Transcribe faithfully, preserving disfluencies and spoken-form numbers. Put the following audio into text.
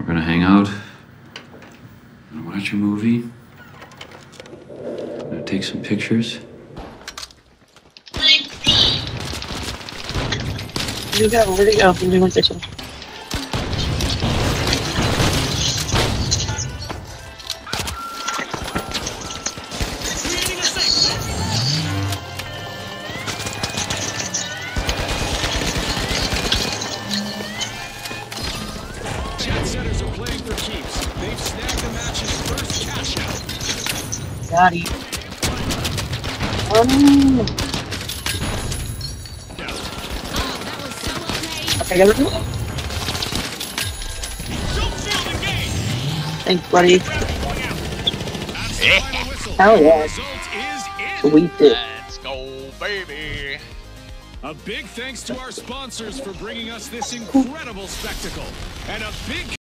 We're gonna hang out. Gonna watch a movie. Gonna take some pictures. You go, where'd it go? Let me want this one. Jet setters are playing for keeps. They've snagged the match's first cash out. Got it. Um. Okay, go. Thanks, buddy. Hell yeah. We did. Let's go, baby. A big thanks to our sponsors for bringing us this incredible spectacle. And a big